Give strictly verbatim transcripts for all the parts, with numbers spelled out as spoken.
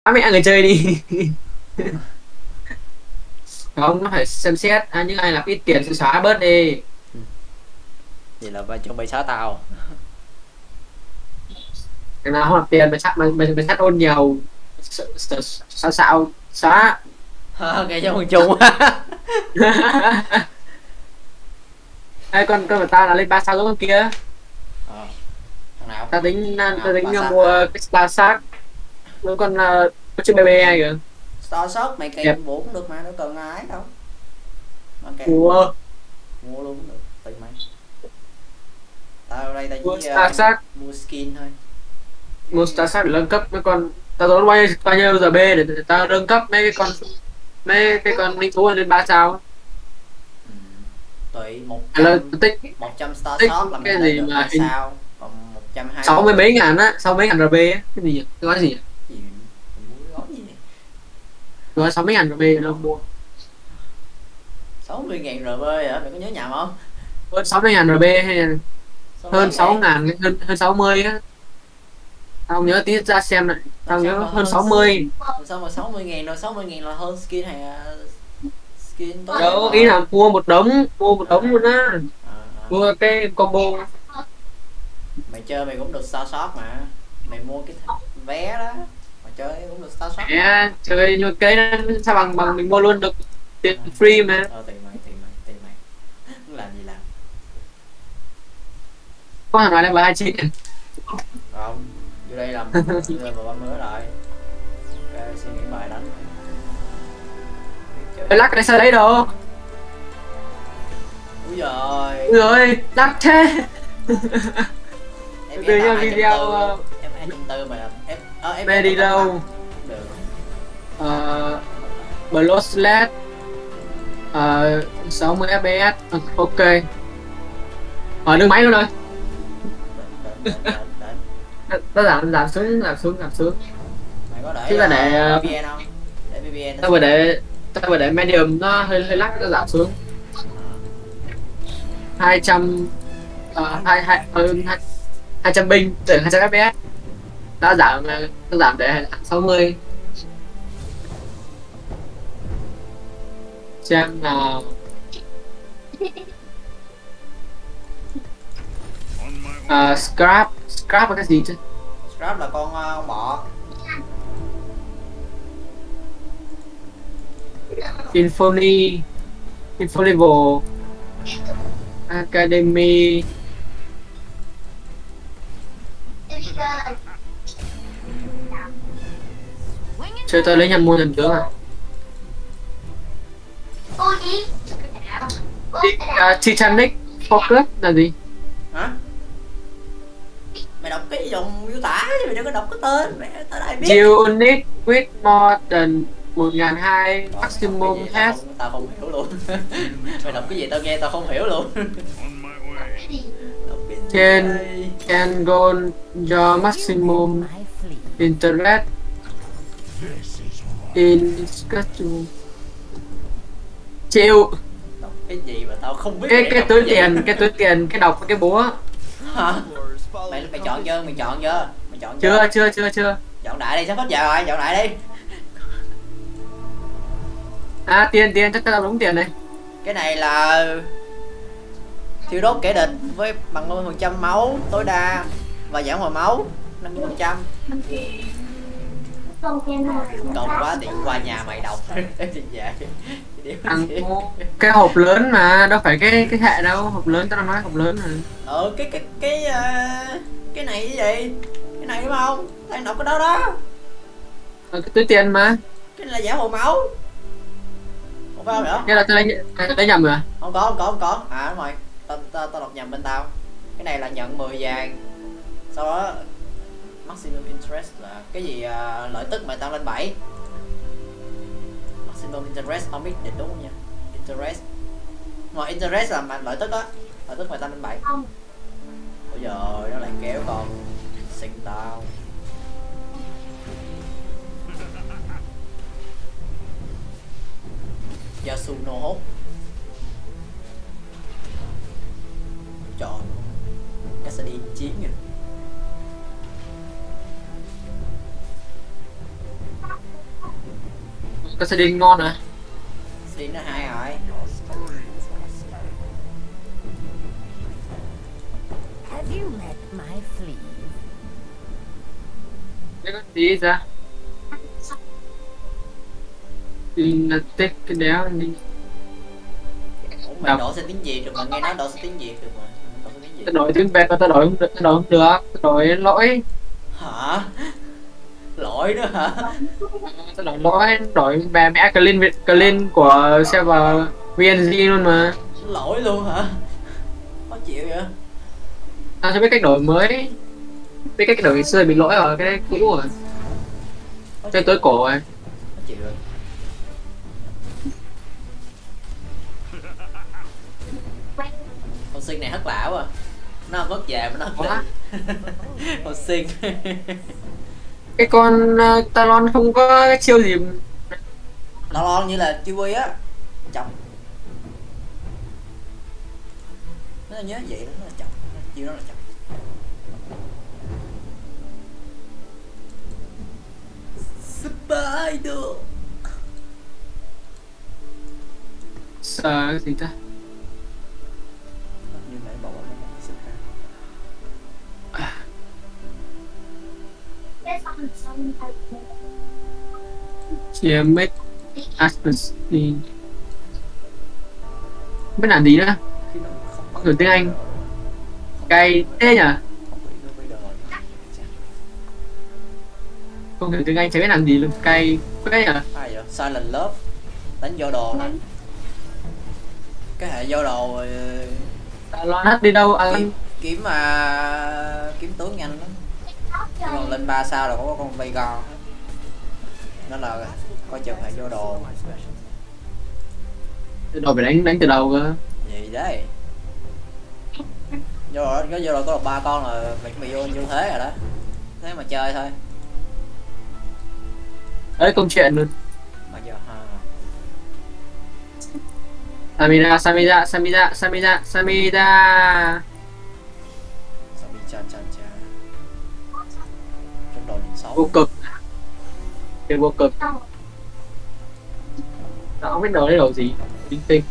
Bắt mẹ người chơi đi. Không, nó phải xem xét à, những ai là ít tiền sẽ xóa bớt đi. Vậy là phải chuẩn bị xóa tao. Cái nào không nạp tiền mà chắc mà mình mình chắc ôn nhiều. Sao sao xóa. Nghe giống con chung. Ê, con con của tao là lên ba sao giống con kia. Ờ, thằng nào? Tao tính Thằng tao nào? tính Ba sao mua à? cái Star Shark với con uh, con chữ bê bê ai kìa. Star Shot mày Đẹp. kèm bổ cũng được mà, đâu cần ai đâu. Mà kèm Mua mua luôn cũng được, tùy mày. Tao đây tao mua chỉ Star uh, Shark. mua skin thôi. Mua Star Shark để nâng cấp mấy con. Tao tốn bao nhiêu bao nhiêu giờ bê để, để tao nâng cấp mấy cái con mấy cái con linh thú lên ba sao. Ừ. Tùy một À, là trăm tích một trăm Star tích Shot là cái mình lên gì được mà ba hình sao, còn một trăm hai sáu mươi mươi mấy ngàn á, sáu mấy ngàn rờ pê á, cái gì nhỉ? Cái gói gì nhỉ? gì mình mua cái gói gì này? Gói sáu mấy ngàn rờ pê đâu mua. sáu mươi ngàn rờ pê hả? Mày có nhớ nhầm không? Hơn sáu mươi ngàn rờ pê hay là Sao hơn mấy sáu ngàn? ngàn hơn hơn sáu mươi á. Tao không nhớ, tí ra xem lại. Tao Làm nhớ sao mà hơn hơn sáu mươi. làm sao mà sáu mươi ngàn rồi, sáu mươi ngàn là hơn skin hay là skin tối ưu Đâu, ý rồi. là mua một đống, mua một đống luôn á. À, à. Mua cái combo. Mày chơi mày cũng được Star Shot mà, mày mua cái vé đó mà chơi cũng được Star Shot mà. Mẹ chơi như cái đó, sao bằng bằng mình mua luôn được tiền free mà. Ờ tùy mày tùy mày tùy mày muốn làm gì làm. Có thằng nào level hai chín. Không, vô đây làm level ba mươi rồi. Ok, suy nghĩ bài đánh. Ê, lắc cái sao đấy đâu. Úi giời. Ui ơi, lắc thế. Em Từ em như hai video bốn uh, em hai bốn mà làm em ờ, em mê đi đâu. được. uh, Blood Slash uh, sáu mươi ép pê ét. uh, ok. Ở nước máy luôn rồi. Đến, đến, đến, đến. Nó giảm giảm xuống giảm xuống giảm xuống. Mày có để Chứ là để uh, uh, vê pê en không? Để vê pê en nó tao vừa để tao vừa để medium nó hơi hơi lắc, nó giảm xuống hai trăm uh, hai hai hơn hai hai trăm binh từ hai trăm ép pê ét. Đã giảm nó giảm để sáu mươi. Xem nào. uh, scrap scrap là cái gì chứ? Scrap là con uh, con bọ. Infony Infonival Academy. Chơi tôi lấy nhầm mua nhầm tướng à? uh, Titanic Focus là gì? Hả? Mày đọc cái dòng miêu tả chứ mày đừng có đọc cái tên, mẹ tới đây biết. Unit with more than một nghìn hai trăm maximum tao health. không, tao không hiểu luôn. Mày đọc cái gì tao nghe tao không hiểu luôn. Đọc cái gì Can đây? can go your maximum interest in schedule. Chịu. Đọc cái gì mà tao không biết. Cái mày cái đọc túi gì. tiền, cái túi tiền, cái đọc cái búa. Hả? Mày mày chọn chưa? Mày chọn chưa? Mày chọn Chưa chưa chưa chưa. Chọn đại đi, sắp hết giờ rồi, chọn đại đi. À tiền tiền chắc tao đúng tiền này. Cái này là thiêu đốt kẻ địch với bằng năm mươi phần trăm máu tối đa và giảm hồi máu năm mươi phần trăm. Công quá thì qua nhà mày đọc thì về. Ăn cái hộp lớn mà đâu phải cái cái hệ đâu, hộp lớn tao đang nói hộp lớn rồi. Ờ cái cái cái uh, cái này cái gì? Cái này đúng không? Đang đọc cái đó đó. Ờ, cái túi tiền mà. Cái này là giảm hồi máu. Không phải không nữa? Thế là tao lấy tao lấy nhầm rồi à? Không có không có không có. À đúng rồi. Tao tao tao đọc nhầm bên tao. Cái này là nhận mười vàng. Sau đó maximum interest là cái gì uh, lợi tức mà tăng lên bảy. Maximum interest không biết định đúng không nha. Interest. Mà interest là mà lợi tức á. Lợi tức mà tăng lên bảy. Ôi giời, nó lại kéo con xinh tao. Yasuno hốt. Trời, cách sẽ đi chiến kìa. Có sardine ngon à? Sardine nó hay rồi. Have you met my flea? Cái con gì ra? Thì là tết cái đéo đi. Ủa mày đổ sang tiếng Việt rồi mà, nghe nói đổ sang tiếng Việt được mà. Đổ sang tiếng Việt. Tao đổi tiếng Việt, tao đổi không được, tao đổi không được, tao đổi lỗi. Hả? Lỗi nữa hả? Tao đổi lỗi, đổi về mẹ clean Việt clean của server vê en giê luôn mà. Lỗi luôn hả? Khó chịu vậy. Tao chưa biết cách đổi mới. Biết cách đổi ngày xưa bị lỗi ở cái cũ rồi. Cái tối cổ rồi. Khó chịu rồi. Con xuyên này hất lão à. Nó mất về mà nó hất đi. Con xuyên. Cái con uh, Talon không có cái chiêu gì. Lo lo như là chiêu quy á. Chọc. Nó nhớ vậy đó, nó là chọc. Chiêu đó là chọc. Spider. Sợ cái gì ta? Như nãy bảo nó là Spider. Chia make Asperstein. Biết làm gì nữa? Không hiểu tiếng Anh. Cay thế nhỉ? Không hiểu tiếng Anh chẳng biết làm gì luôn. Cay thế nhỉ? Ai vậy? Silent Love. Đánh vô đồ nè. Cái hệ vô đồ rồi. Talon hết đi đâu à? Kiếm, kiếm mà kiếm tướng nhanh lắm. Còn lên ba sao rồi có con Veigar. Nó là coi chừng hệ vô đồ. Đồ phải đánh đánh từ đầu cơ. Gì đấy? Vô đồ, có vô đồ có được ba con là mày bị vô vô thế rồi đó. Thế mà chơi thôi. Đấy công chuyện luôn. Mà giờ ha. Samira, Samira, Samira, Samira, Samira. Sao bị cha cha cha. Trong đồ nhìn xấu. Vô cực. Cái vô cực. Tao không biết đồ đấy đồ gì. Linh tinh.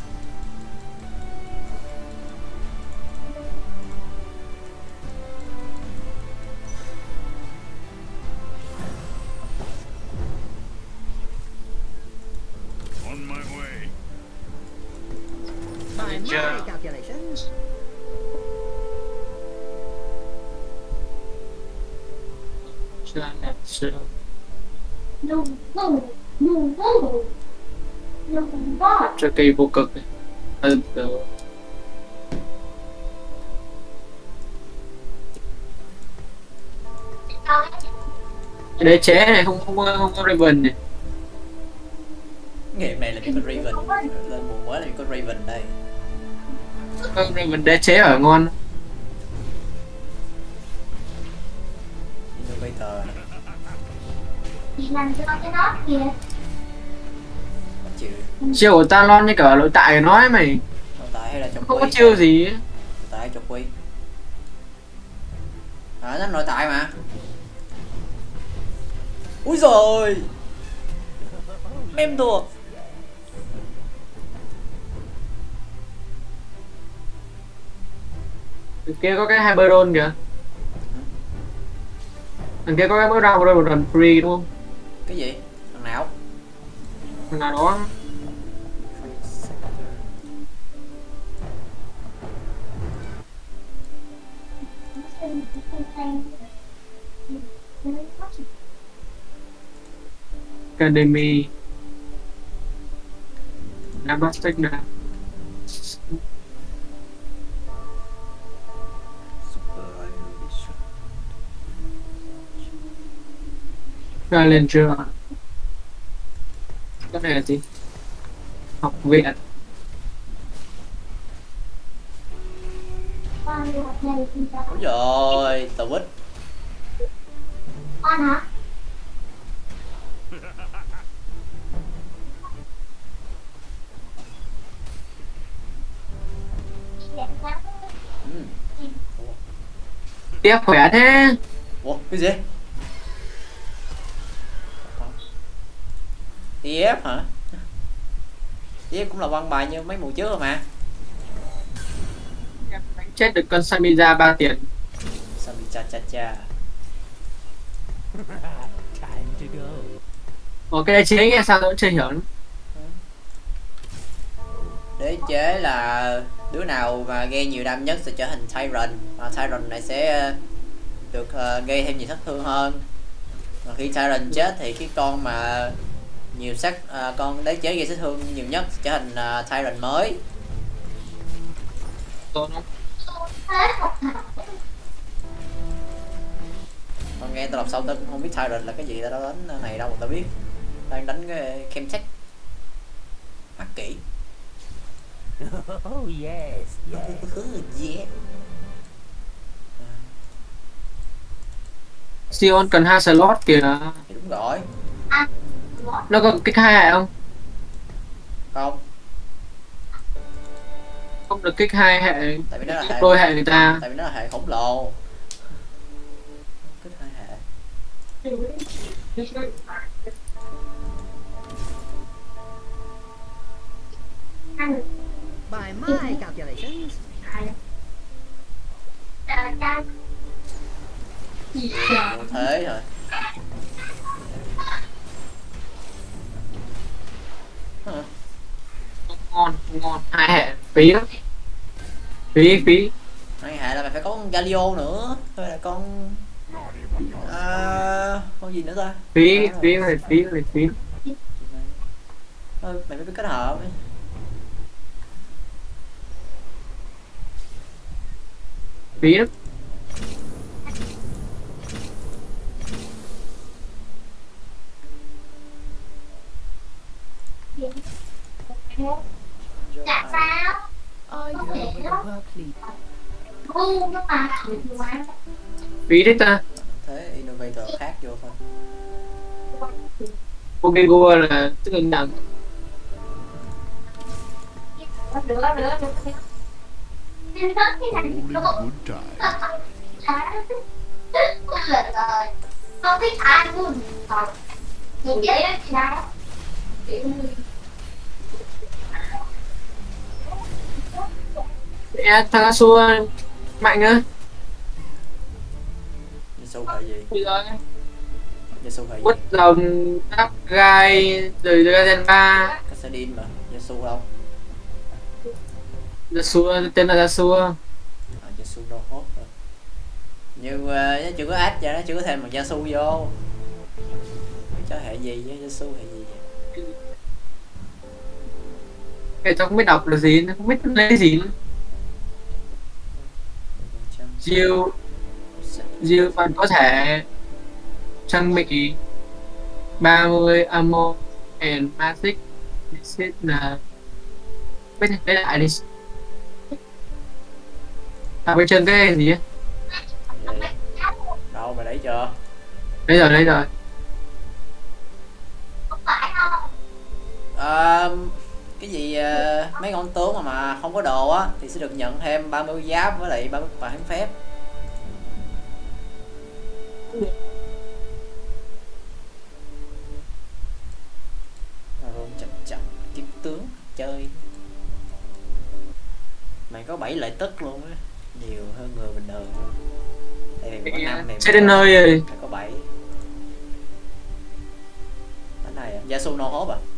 On my way. By my Chưa. calculations, Chưa nè, chưa. Cho cây vô cực này. Ừ, được. Cái đế chế này không không có- không có Raven này. Game này là bị con Raven. Lên mùa mới là bị con Raven đây. Không Raven đế chế ở ngon. Innovator này. Chị làm cho cái đó kìa. Khó chịu. Chiêu của Talon như cả nội tại của nó ấy mày. Nội tại hay là trong Không có quý? chiêu gì ấy. Nội tại hay trong quý? À nó nội tại mà. Úi rồi. Em thua. Đằng kia có cái Hyperon kìa. Đằng kia có cái mới ra một một lần free đúng không? Cái gì? Thằng nào? Thằng nào đó. Academy. Nam Bắc Tech nào. Challenger. Cái này là gì? Học viện. Con đi học này thì sao? Ôi rồi, tao quýt. Con hả? Đẹp lắm. Ừ. Tiếp khỏe thế. Ủa, cái gì? tê ép hả? tê ép cũng là văn bài như mấy mùa trước rồi mà. Em đánh chết được con Samira ba tiền. Sami cha cha cha. Time to go. Ồ, cái đế chế nghe sao tôi chưa hiểu nữa. Đế chế là đứa nào mà gây nhiều đam nhất sẽ trở thành Tyrant, mà Tyrant này sẽ được uh, gây thêm nhiều thất thương hơn. Mà khi Tyrant chết thì cái con mà nhiều sắc uh, con đế chế gây sát thương nhiều nhất sẽ trở thành uh, Tyrant mới. Tôi không. Con nghe tôi đọc xong tôi cũng không biết Tyrant là cái gì, tao đánh này đâu mà tao biết. Đang đánh cái Chemtech. Mắt kỹ. Oh yes, yes. Yeah. Sion cần hai slot kìa. Thì đúng rồi. Nó có kích hai hệ không? Không, Không được kích hai hệ. tại vì nó là hệ Đôi hệ người ta. tại vì nó là hệ khổng lồ. Kích hai hệ. By my calculations, Vô thế rồi. Hả? Không ngon, không ngon. Hai hệ phí lắm. Phí phí. Hai hệ là mày phải có con Galio nữa, hay là con à, con gì nữa ta? Phí À, phí phải phí phải phí. Thôi, mày phải biết kết hợp. Phí lắm. Dạ sao? I go with the work fleet. Ngu nhưng mà chịu quá. Phí đấy ta. Thế Innovator khác vô thôi. Pokego là tức là nặng. Được, được, được, được. Nên hết cái này Only nó good time. Lật rồi. Không thích ai luôn. Nhìn vậy đó chị nào. Ê, thằng Asu mạnh á. Yasuo hệ gì? Bây giờ Yasuo hệ gì? quất dòng đắp gai rồi ra gen ba. Cassadin mà. Yasuo đâu? Asu tên là Asu. À, Yasuo đâu hốt rồi. Nhưng mà nó chưa có ách cho nó chưa có thêm một Yasuo vô. Cho hệ gì với Yasuo hệ gì vậy? Cái tao không biết đọc là gì, nó không biết lấy gì nữa. Diêu Diêu còn có thể trang bị ba mươi ammo and magic reset là biết lấy lại đi. À bên trên cái gì á? Vậy. Đâu mày lấy chưa? Lấy rồi lấy rồi. À, cái gì à, mấy con tướng mà, mà không có đồ á thì sẽ được nhận thêm ba mươi giáp với lại ba mươi quả hiếm phép. Rồi chậm chậm kiếm tướng chơi. Mày có bảy lợi tức luôn á, nhiều hơn người bình thường luôn. Tại vì có năm thì Chết đến nơi rồi. mày có bảy. Cái này à? Yasuo no hốp à?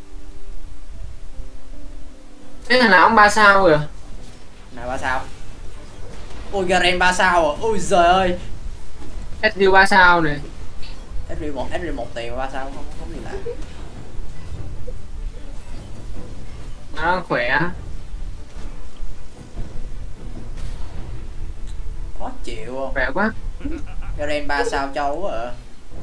Thế thằng nào cũng ba sao rồi. Này ba sao? Ôi Garen ba sao à? Ôi trời ơi. ét u ba sao này. ét rờ một ét rờ một tiền ba sao không không gì lạ. Nó khỏe. Khó chịu không? Khỏe quá. Garen ba sao châu quá à.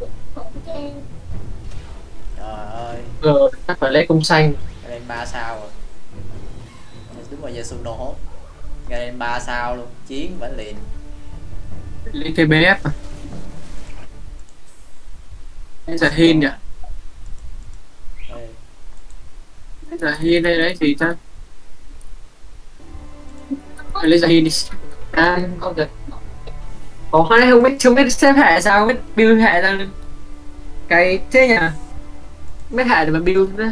Trời ơi. Ừ, chắc phải lấy cung xanh. Garen ba sao rồi. Đúng rồi Yasuo no hốt. Garen ba sao luôn, chiến vẫn liền. Lấy cây bê ép à? Lấy giờ hin nhỉ? Ê, Lấy giờ hin đây đấy gì ta? Lấy giờ hin đi. À, không được. Có hai, không biết, không biết xếp hệ sao, không biết build hệ ra cái thế nhỉ? mấy hệ để mà build đó.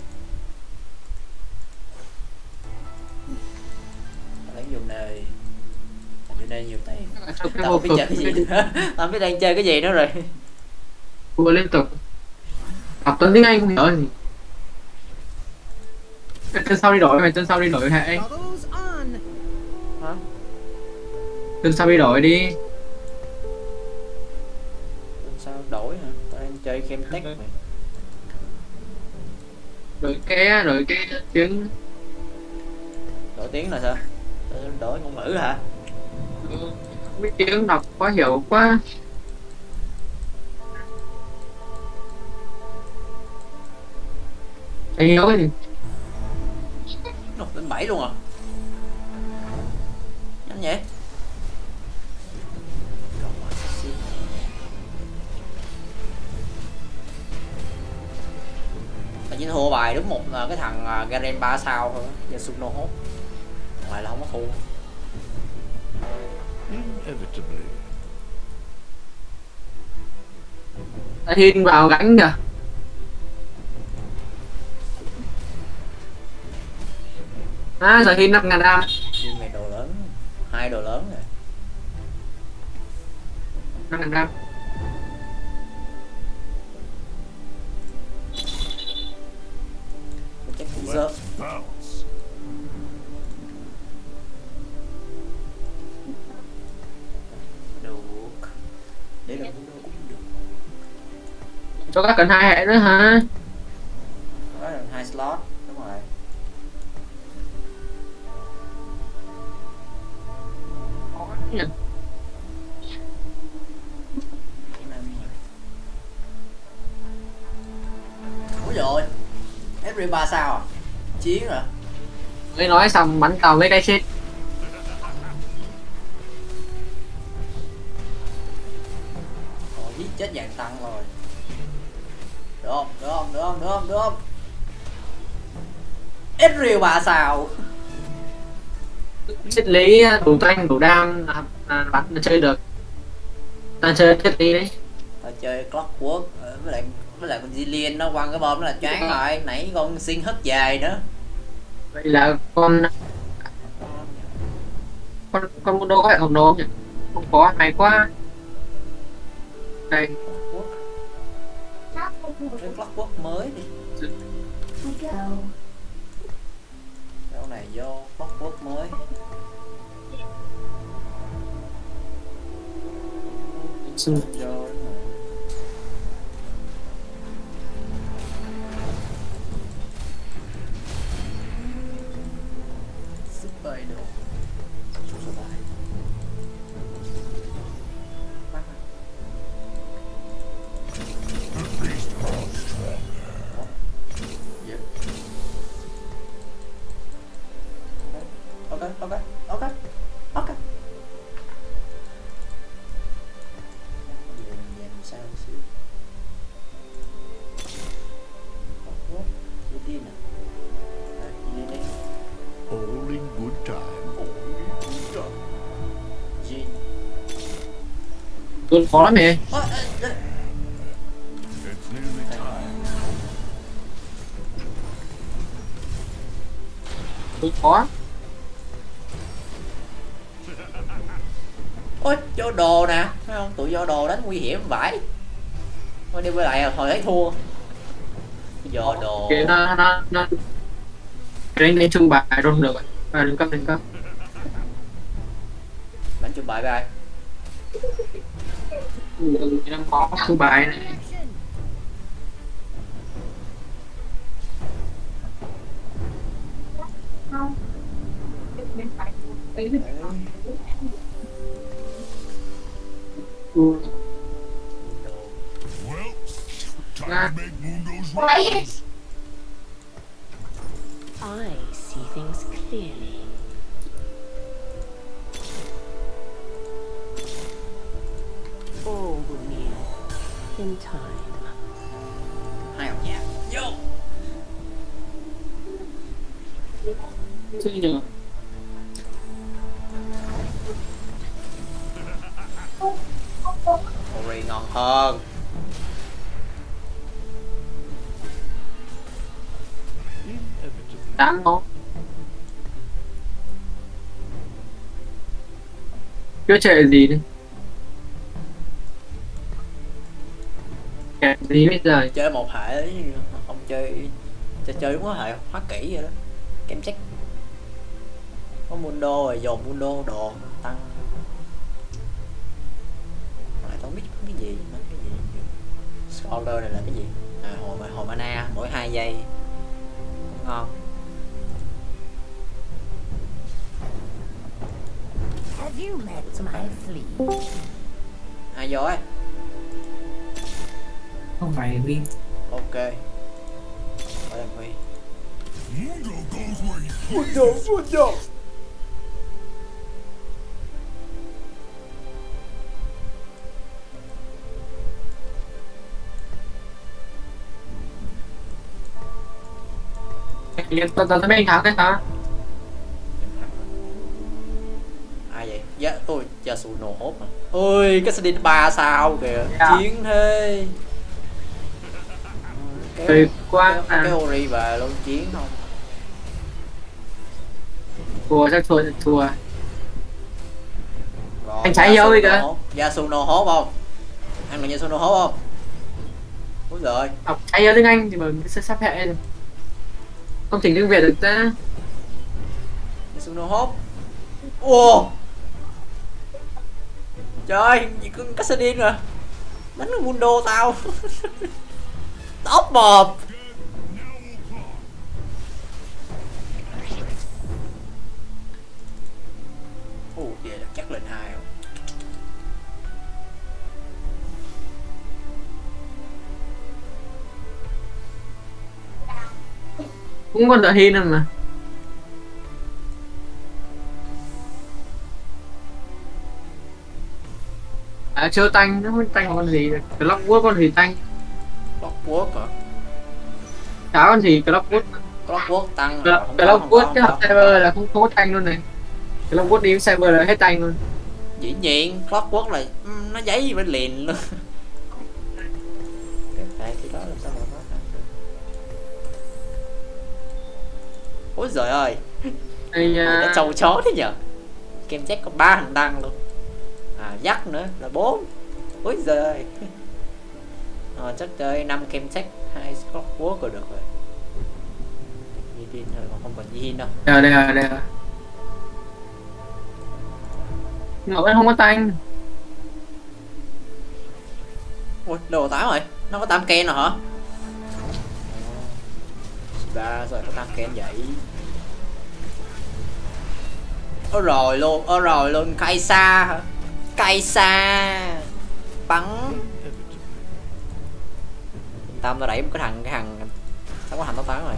Lấy dùng này, dùng này nhiều tiền. Trong cái Tao vô không biết cực chơi cái gì nữa. Tao không biết đang chơi cái gì nữa rồi. vừa liên tục học toán tiếng Anh không hiểu gì. Chân sau đi đổi mày, chân sau đi đổi hệ. Bubbles on. Hả? Chân sau đi đổi đi. Sao đổi hả? Tao đang chơi game tech mày. Đổi cái đổi cái tiếng. Đổi tiếng là sao? Đổi ngôn ngữ hả? Không biết tiếng đọc khó hiểu quá. Anh hiểu cái gì? Ồ, lên bảy luôn à? Nhanh vậy? Mà chỉ thua bài đúng một cái thằng Garen ba sao thôi, Yasuno hốt. Ngoài là không có thua. Inevitably. Đã Thiên vào gánh kìa. À, giờ Thiên năm ngàn đam. Nhưng mày đồ lớn, hai đồ lớn rồi. năm ngàn đam. Chắc cũng dơ. Let's bounce. Được. Để được cũng được. Cho các cần hai hệ nữa hả? Đó là hai slot, đúng rồi. Ủa rồi, ép rờ ba sao à? Chiến rồi. Mới nói xong bắn tàu mấy cái shit. Ồ, giết chết dạng tăng rồi. Được không? Được không? Được không? Được không? Được không? ép rờ ba sao. Triết lý đủ toanh đủ đam là, là bắn là chơi được. Ta chơi triết lý đấy. Tao chơi Clockwork với lại với lại con Zillion nó quăng cái bom nó là choáng rồi. Nãy con xin hất dài nữa. Vậy là con con con Mundo có hệ thống đồ không nhỉ? Không có, hay quá. Đây, Cái Clockwork mới đi. Đâu này vô Clockwork mới. xin Vô đúng rồi. Super Idol. Super Idol. Mắc à? The beast grows stronger. Dạ. Ok, ok, ok, ok. Dàn sao xíu. Clockwork, chỉ tin à? À, chỉ đi đi. All in good time. Jean. tôi khó lắm mẹ. Ơ, ơ, ơ. It's nearly time. Tôi khó. Ôi, vô đồ nè, thấy không? Tụi vô đồ đánh nguy hiểm vãi. Thôi đi với lại hồi thấy thua. Vô đồ. Cái nó nó nó đánh đánh trung bài rồi không được rồi. À, đừng cấp đừng cấp. Đánh chung bài với ai? Đừng nó có trung bài này. Action. Ừ. Well, time Nah. to make Mundo's Why? rise. I see things clearly. All will be in time. Hai học nhạc. Vô. Chứ nhờ. Ori ngon hơn. tám máu. Chưa chơi gì đi. Kẹt gì bây giờ? Chơi một hệ không chơi chơi chơi đúng có hệ hóa kỹ vậy đó. Kém chắc có mundo rồi dồn mundo đồ tăng. Lại không biết cái gì cái gì scholar này là cái gì à, hồi hồi mana mỗi hai giây ngon. Have you met my fleet? Ai vô ấy? Không phải Vin. Ok. Ở đây Vi. Mundo goes where you Mundo, Mundo. Tao tao mấy anh thắng cái hả? Ai vậy? Dạ, ôi, giờ sụ nổ hốt mà. Ôi, cái Sadin ba sao kìa. Dạ. Chiến thế. Tuyệt quá cái, à. cái Ori về luôn chiến không? Thua chắc thua chắc thua. Rồi, Anh chạy vô đi kìa. Yasuno hốt không? Anh là Yasuno hốt không? Úi giời. Học chạy ở tiếng Anh thì mà sẽ sắp hệ rồi. Không chỉnh tiếng Việt được ta. Yasuno hốt. Ồ. Trời, gì con Kassadin rồi. Đánh cái Mundo tao. Tóc bọp. Ồ, vậy là chắc lên hai không? Cũng còn đợi hin mà. À, chưa tanh, nó không tanh con gì. Clockwork con gì tanh. Clockwork hả? Chả con gì Clockwork. Clockwork tăng rồi, không có, không Clockwork có, cái không hộp có. cyber là không không có tanh luôn này. Clockwork đi cyber là hết tanh luôn. Dĩ nhiên, Clockwork là um, nó giấy gì bên liền luôn. Cái phải cái đó làm sao mà nó tăng được. Ôi giời ơi, Đây, nó uh, trâu chó thế nhờ. Kem check có ba thằng đăng luôn. À, dắt nữa là bốn. Ôi giời ơi. Ờ, chắc chơi năm kem check, hai Clockwork rồi được rồi. Zin thôi, còn không còn Zin đâu. đây đây rồi, đây rồi. Nhưng mà vẫn không có tanh. Ui, đồ tám rồi, nó có tam ken rồi hả? Ba rồi có tam ken vậy. Ơ rồi luôn, ơ rồi luôn, Kaisa hả? Kaisa bắn. Tâm nó đẩy một cái thằng, cái thằng sao có thằng tóc tán rồi.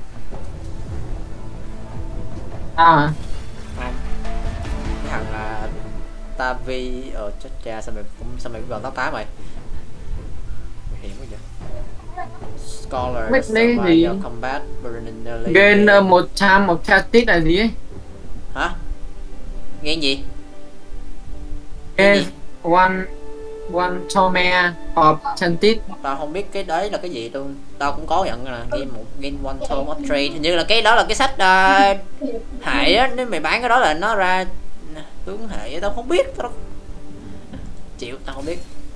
Sao hả? Không. Cái thằng uh, Tavi ở chết cha sao mày cũng sao mày cũng gần tóc tám mày. Nguy hiểm quá vậy. Scholar Biết lấy gì? combat Gain uh, một time một tactic là gì ấy? hả? Nghe gì? Gain one one tome of chantit. Tao không biết cái đấy là cái gì luôn. Tao cũng có nhận là game một game one tome of trade, hình như là cái đó là cái sách uh, hệ á, nếu mày bán cái đó là nó ra tướng hệ. Tao không biết, tao chịu, tao không biết.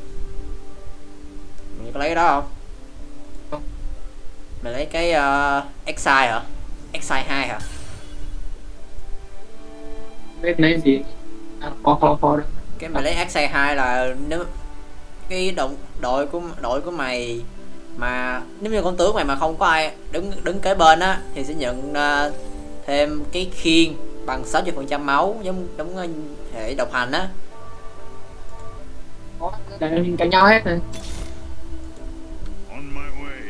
Mày có lấy cái đó không? Mày lấy cái uh, Exile hả? Exile hai hả? Biết lấy gì? Khó khó khó đó. Cái mày lấy Exile hai là nếu cái động đội của đội của mày mà nếu như con tướng mày mà không có ai đứng đứng kế bên á thì sẽ nhận uh, thêm cái khiên bằng sáu mươi phần trăm máu giống giống uh, hệ độc hành á. Để cạnh nhau hết rồi. On my way.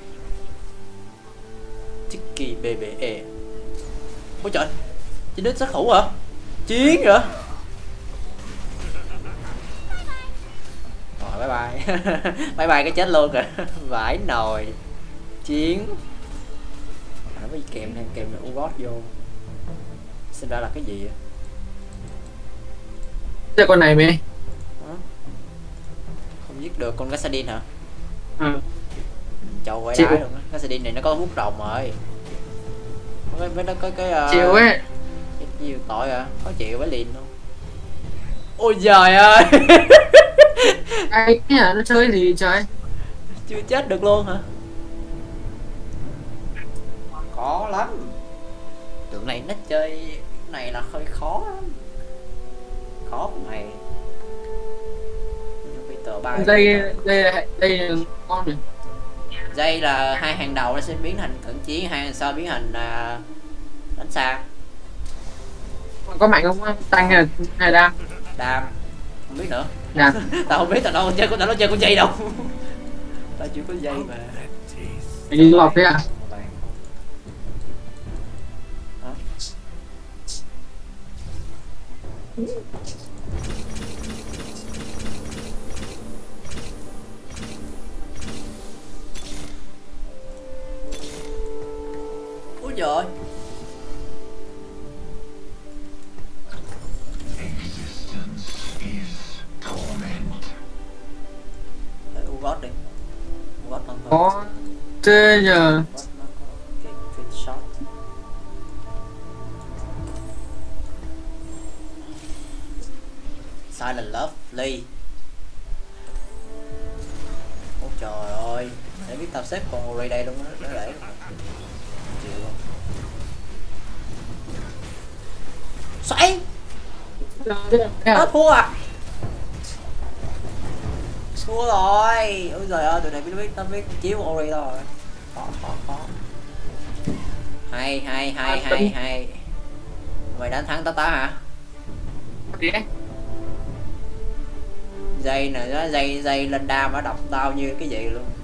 Tiki bê bê e. Ôi trời, chiến đến sát thủ hả? Chiến hả? Rồi bye bye. Bye bye cái chết luôn rồi. Vãi nồi. Chiến. Nó có kèm thêm kèm là Ugot vô. Xem ra là cái gì vậy? Giờ con này mày. Hả? Không giết được con Kassadin hả? Ừ. Châu quái Chịu. đái luôn á. Kassadin này nó có hút rồng rồi. Mấy mấy nó có cái uh, chịu ấy. cái nhiều tội à, khó chịu với liền luôn. Ôi trời ơi. Cái nhà nó chơi gì trời? Chưa chết được luôn hả? Khó lắm. Tượng này nó chơi cái này là hơi khó lắm. Khó mày. Đây đây đây ngon rồi. Dây là hai hàng đầu nó sẽ biến thành cận chiến, hai hàng sau biến thành uh, đánh xa. Có mạnh không? Tăng hay là hay đam? Đam. Không biết nữa. Đam. Tao không biết, tao đâu chơi, tao đâu chơi con dây đâu. Tao chưa có dây mà. Mày đi du học thế à? Hả? Ôi trời. Để u gót đi. U gót bằng Có chơi nhờ. cái cái shot. Silent Lovely. Ôi trời ơi, để biết tao xếp con Ori đây luôn á, để để. Chịu luôn. Xoay. Hết thua à? Thua rồi. Ôi trời ơi, tụi này biết biết tao biết chiếu Ori đâu rồi. Khó khó khó. Hay hay hay hay hay. Mày đánh thắng tao ta hả? Dây nè, nó dây dây lên đam nó đập tao như cái gì luôn.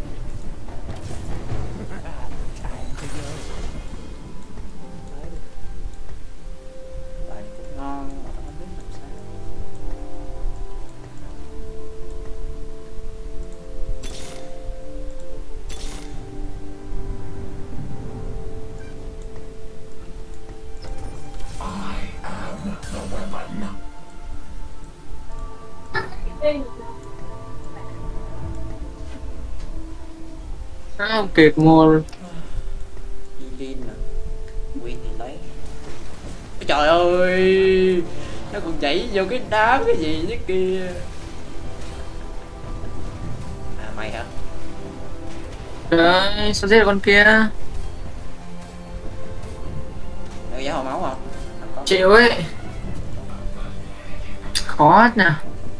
Bài cũng ngon mà tao không biết làm sao. À, không kịp mua. Lin nè, Win thì lấy. Ôi trời ơi, nó còn chảy vô cái đám cái gì thế kia. À mày hả? Trời, sao giết được con kia? Được giải hồi máu không? Không có. Chịu ấy. Khó nè.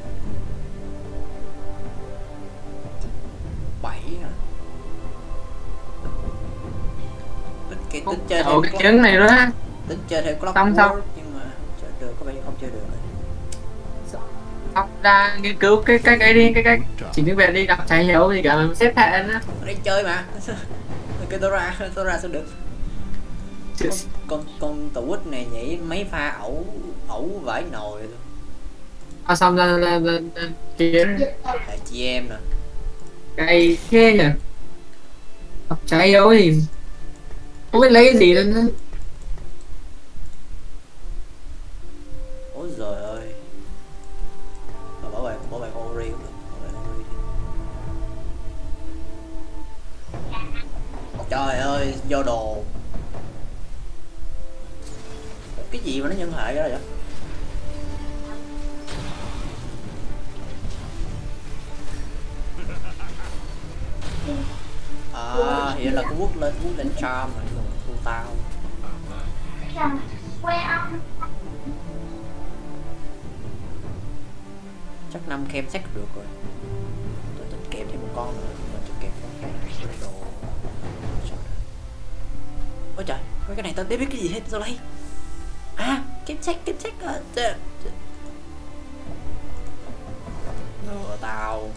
Bảy hả? Tính cái tính chơi Ồ, theo cái clock- trứng này đó. tính chơi theo clock Xong xong. work, nhưng mà chơi được có vẻ như không chơi được rồi. Học ra nghiên cứu cái cách ấy đi, cái cách chỉ tiếng Việt đi, đọc chả hiểu gì cả mà xếp hệ á. Ở đây chơi mà. Cái tôi ra, tôi ra sao được. Con con, con tủ quýt này nhảy mấy pha ẩu ẩu vải nồi luôn. À, xong ra ra ra kiếm Là chị em nè. cái thế nhỉ? Học chả hiểu gì, không biết lấy cái gì luôn á. Ôi giời ơi. Mà bảo vệ bảo vệ con Ori cũng được, bảo vệ con Ori đi. Trời ơi, vô đồ. Cái gì mà nó nhân hệ đó vậy? À, hiện là cái quốc lên quốc lên charm rồi dùng thu tao. Chắc năm kem chắc được rồi. Tôi tính kèm thêm một con nữa, mà tôi kèm con khác này đồ. Ôi trời, mấy cái này tao biết cái gì hết sao đây? À, kem check, kem check à. Lừa tao.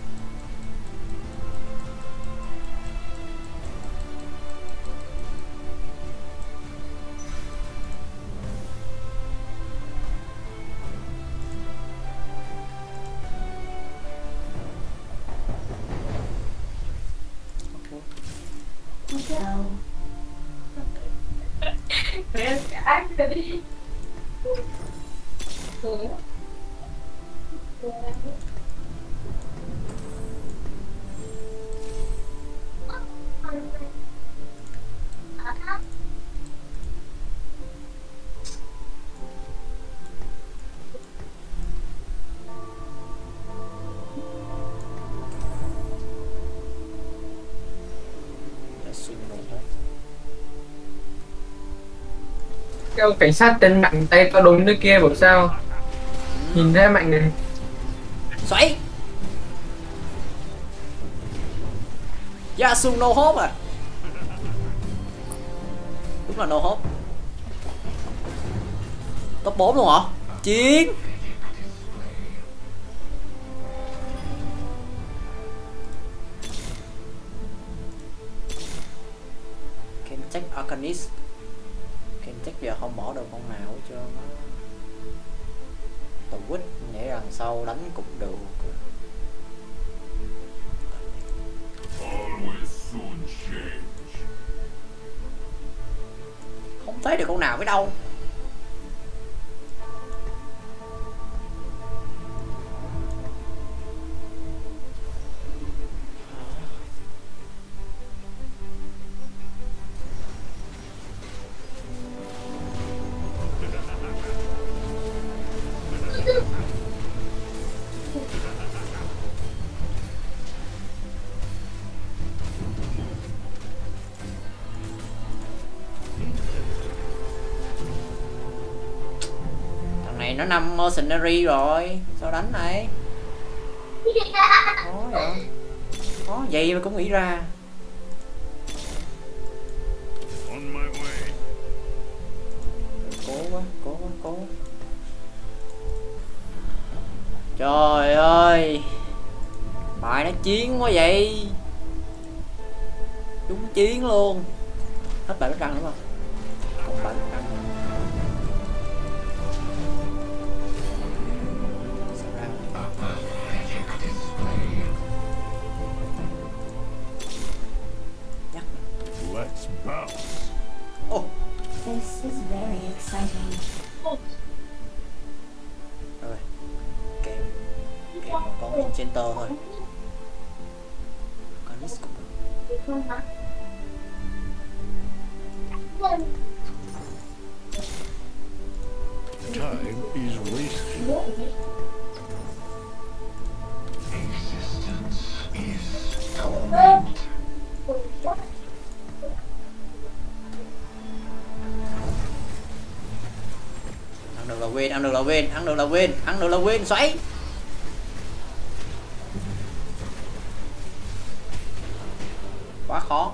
cái ông cảnh sát tên mạnh tay to đốm nơi kia bảo sao nhìn thấy mạnh này. Xoáy Yasu no hope à. Đúng là no hope. Top bốn luôn hả? Chiến Kencheck Arcanist. Kencheck giờ không bỏ được con nào hết trơn á. Tụi quýt nhảy đằng sau đánh cũng được. Không thấy được con nào với đâu. Nó nằm mercenary rồi, sao đánh này? Khó vậy? Khó vậy mà cũng nghĩ ra. Cố quá, cố quá, cố. Trời ơi, bài nó chiến quá vậy. Đúng chiến luôn. Hết bài bức răng đúng không? Còn bài bức răng. Let's bounce. Oh. This is very exciting. Rồi, kèm kèm một con enchanter thôi. Con list cũng được. Time is wasted. Existence is torment. Ăn được là win, ăn được là win, ăn được là win, ăn được là win, xoáy. Quá khó.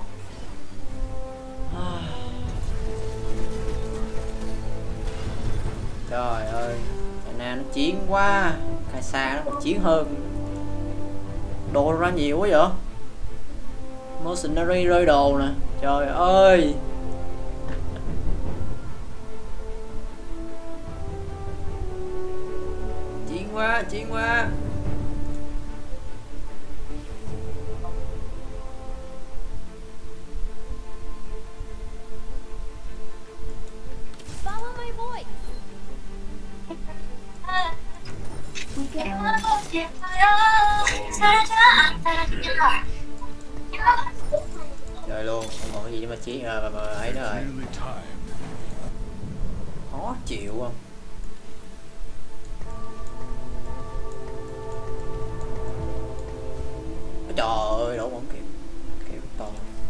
Trời ơi, China nó chiến quá, Kai'Sa nó còn chiến hơn. Đồ ra nhiều quá vậy. Mercenary rơi đồ nè, trời ơi. Chiến quá, chiến quá. Follow my voice. Trời luôn, không còn cái gì để mà chiến à, mà, mà ấy nữa rồi. Nearly time. Khó chịu không? Trời ơi, đổ bóng kịp. Kịp to.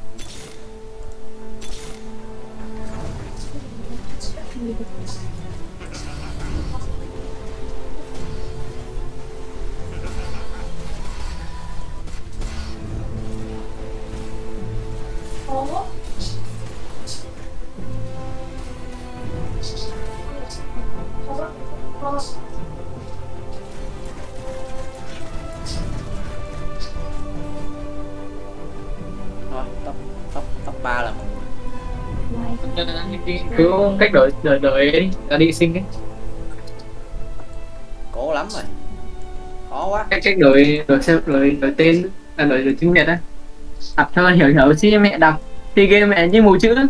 Thôi, top top top ba là Cứ cách đợi đợi đợi đi, là đi sinh ấy. cố lắm rồi. Khó quá. Cách cách đợi đợi xem đợi đợi tên là đợi đợi tiếng Việt á. Đọc thôi hiểu hiểu chứ mẹ đọc thì game mẹ như mù chữ.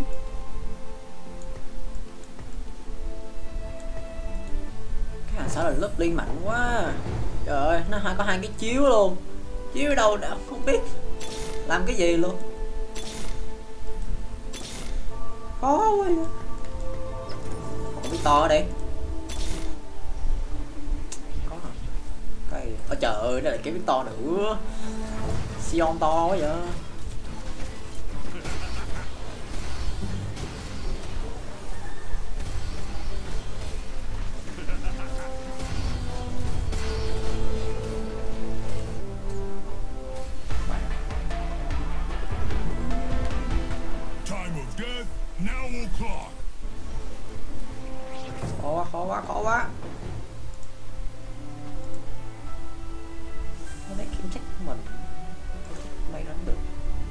Cái hàng xã là lớp liên mạnh quá. Trời ơi, nó có hai cái chiếu luôn. Chiếu ở đâu đã không biết làm cái gì luôn. Khó quá. Không biết to ở đây. Có hả? Cái ôi trời ơi, nó lại cái biết to nữa. Sion to quá vậy. Now o'clock. Khó quá, khó quá, khó quá. Nó lấy kiếm chắc của mình. Mày đánh được.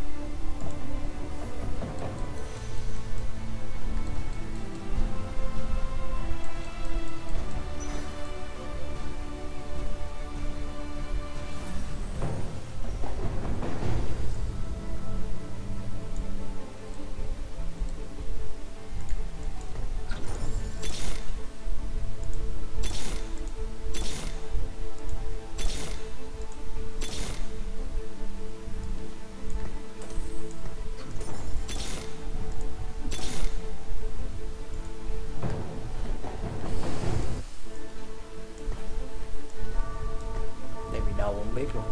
Đâu không biết luôn.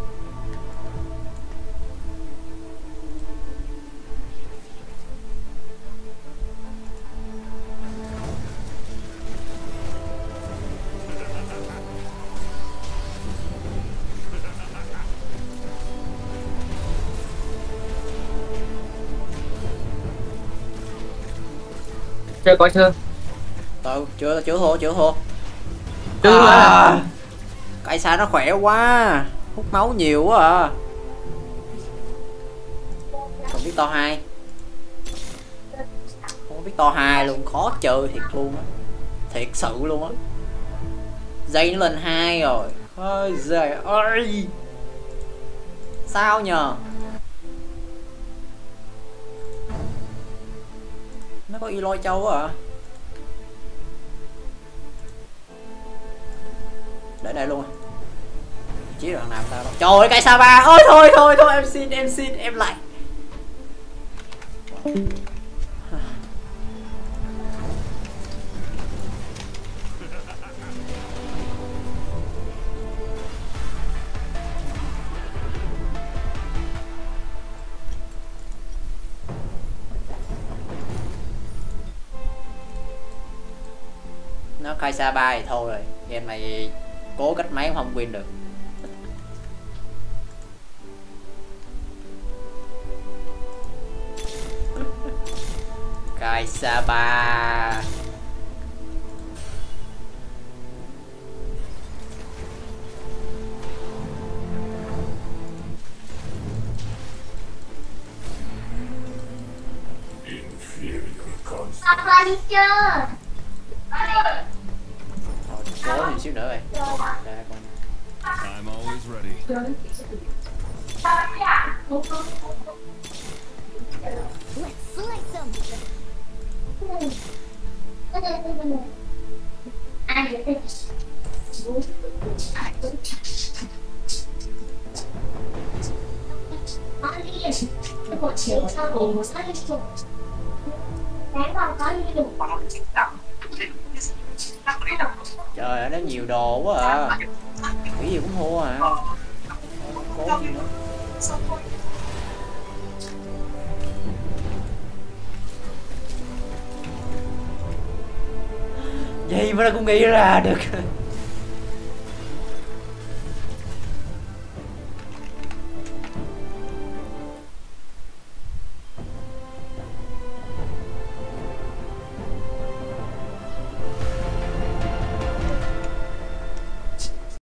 Chơi coi chưa? Tôi chưa chưa thua chưa thua. Chưa à, cái sao nó khỏe quá, hút máu nhiều quá à. Còn biết to hai, không biết to hai luôn, khó chơi thiệt luôn á, thiệt sự luôn á. Dây nó lên hai rồi, ôi giời ơi, sao nhờ? Nó có Eloy Châu á à? Để đây luôn à. Chỉ đoạn nào tao đâu. Trời ơi cây sa ba. Ôi thôi thôi thôi em xin em xin em lại. Nó khai sa ba thì thôi rồi, game này cố cách mấy cũng không win được. Khai sa ba. Papa đi chơi. Thôi cố thêm xíu nữa rồi. Ra con. I'm always ready. Let's slice them. Trời ơi nó nhiều đồ quá à. Cái gì cũng thua à. Cố gì nữa. Gì mà nó cũng nghĩ ra được.